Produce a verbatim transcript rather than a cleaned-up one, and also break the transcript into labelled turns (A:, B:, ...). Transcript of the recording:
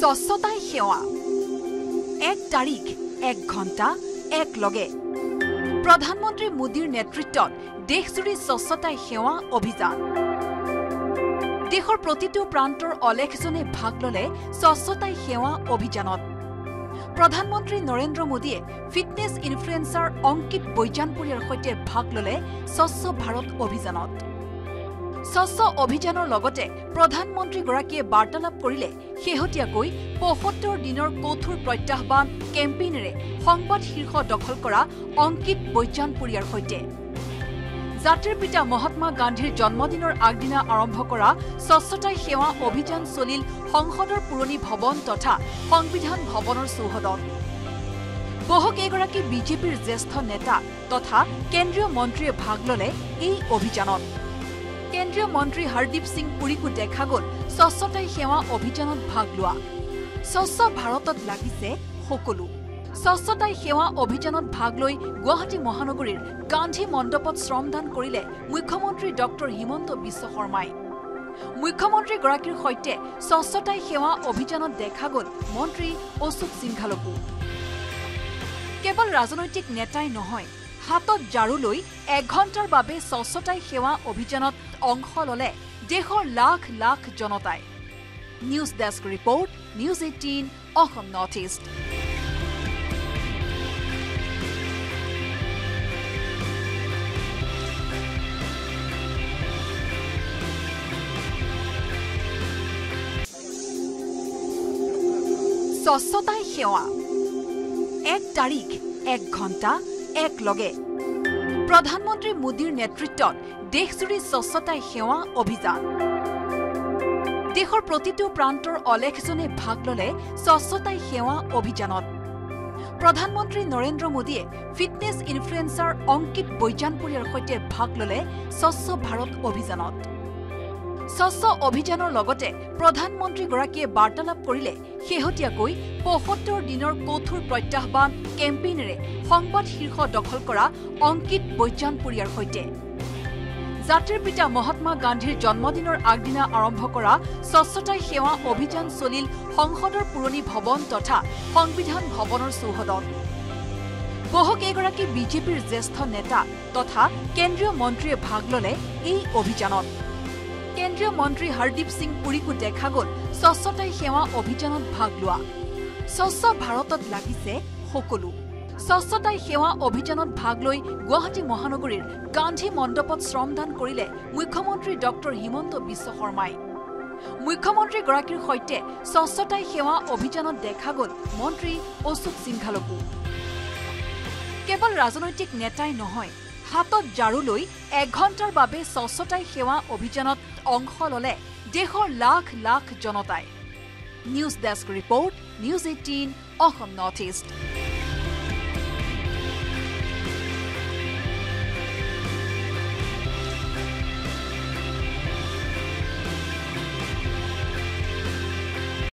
A: স্বচ্ছতা হি সেৱা এক তাৰিখ এক ঘণ্টা এক লগে প্ৰধানমন্ত্ৰী মোদীৰ নেতৃত্বত দেশজুৰি স্বচ্ছতা হি সেৱা অভিযান দেশৰ প্ৰতিটো প্ৰান্তৰ অলেখজনে ভাগ ললে স্বচ্ছতা হি সেৱা অভিযানত প্ৰধানমন্ত্ৰী নৰেন্দ্ৰ মোদীয়ে ফিটনেছ ইনফ্লুৱেঞ্চাৰ অংকিত বৈজানপুৰীয়াৰ সৈতে ভাগ ললে স্বচ্ছ ভাৰত অভিযানত স্বচ্ছ অভিযানৰ লগতে প্ৰধানমন্ত্ৰীগৰাকীয়ে বাৰ্তালাপ কৰিলে শেহতীয়াকৈ পঁয়সত্তৰ দিনৰ কঠোৰ প্ৰত্যাহ্বান কেম্পেইনেৰে সংবাদ শীৰ্ষ দখল কৰা অংকিত বৈজানপুৰীয়াৰ সৈতে জাতিৰ পিতা মহাত্মা গান্ধীৰ জন্মদিনৰ আগদিনা আৰম্ভ কৰা স্বচ্ছতা হি সেৱা অভিযান চলিল সংসদৰ পুৰণি ভৱন তথা সংবিধান ভৱনৰ চৌহদত বহুকেইগৰাকী বিজেপিৰ জ্যেষ্ঠ নেতা তথা কেন্দ্ৰীয় মন্ত্ৰীয়ে ভাগ ললে এই অভিযানত কেন্দ্ৰীয় মন্ত্ৰী হৰদীপ সিং পুৰীকো দেখা গল স্বচ্ছতা হি সেৱা অভিযানত ভাগ লোৱা স্বচ্ছ ভাৰতত লাগিছে সকলো স্বচ্ছতা হি সেৱা অভিযানত ভাগ লৈ গুৱাহাটী মহানগৰীৰ গান্ধী মণ্ডপত শ্ৰমদান কৰিলে মুখ্যমন্ত্ৰী ডক্টৰ হিমন্ত বিশ্ব শৰ্মাই মুখ্যমন্ত্ৰীগৰাকীৰ সৈতে স্বচ্ছতা হি সেৱা অভিযানত দেখা গল মন্ত্ৰী অশোক সিংঘালকো কেৱল ৰাজনৈতিক নেতাই নহয় হাতত ঝাৰু লৈ এক ঘণ্টাৰ বাবে স্বচ্ছতা হি সেৱা অভিযানত অংশ ললে দেশৰ লাখ লাখ জনতাই news desk report news eighteen Assam north east Swachhata Hi সেৱা এক তাৰিখ এক ঘণ্টা এক লগে প্ৰধানমন্ত্ৰী মোদীৰ নেতৃত্বত দেশজুৰি স্বচ্ছতা হি সেৱা অভিযান দেশৰ প্ৰতিটো প্ৰান্তৰ অলেখজনে ভাগ ললে স্বচ্ছতা হি সেৱা অভিযানত প্ৰধানমন্ত্ৰী নৰেন্দ্ৰ মোদীয়ে ফিটনেছ ইনফ্লুৱেঞ্চাৰ অংকিত বৈজানপুৰীয়াৰ সৈতে ভাগ ললে স্বচ্ছ ভাৰত অভিযানত স্বচ্ছ অভিযানৰ লগতে প্ৰধানমন্ত্ৰীগৰাকীয়ে বাৰ্তালাপ কৰিলে শেহতীয়াকৈ পঁয়সত্তৰ দিনৰ কঠোৰ প্ৰত্যাহ্বান কেম্পেইনেৰে সংবাদ শীৰ্ষ দখল কৰা অংকিত বৈজানপুৰীয়াৰ সৈতে জাতিৰ পিতা মহাত্মা গান্ধীৰ জন্মদিনৰ আগদিনা আৰম্ভ কৰা স্বচ্ছতা হি সেৱা অভিযান চলিল সংসদৰ পুৰণি ভৱন তথা সংবিধান ভৱনৰ চৌহদত বহুকেইগৰাকী বিজেপিৰ জ্যেষ্ঠ নেতা তথা কেন্দ্ৰীয় মন্ত্ৰীয়ে ভাগ ললে এই অভিযানত কেন্দ্ৰীয় মন্ত্ৰী হৰদীপ সিং পুৰীকো দেখা গল স্বচ্ছতা হি সেৱা অভিযানত ভাগ লোৱা স্বচ্ছ ভাৰতত লাগিছে সকলো স্বচ্ছতা হি সেৱা অভিযানত ভাগ লৈ গুৱাহাটী মহানগৰীৰ গান্ধী মণ্ডপত শ্ৰমদান কৰিলে মুখ্যমন্ত্ৰী ডক্টৰ হিমন্ত বিশ্ব শৰ্মাই মুখ্যমন্ত্ৰীগৰাকীৰ সৈতে স্বচ্ছতা হি সেৱা অভিযানত দেখা গল মন্ত্ৰী অশোক সিংঘালকো কেৱল ৰাজনৈতিক নেতাই নহয় হাতত ঝাৰু লৈ এক ঘণ্টাৰ বাবে স্বচ্ছতা হি সেৱা অভিযানত অংশ ললে দেশৰ লাখ লাখ জনতাই news desk report news eighteen Assam north east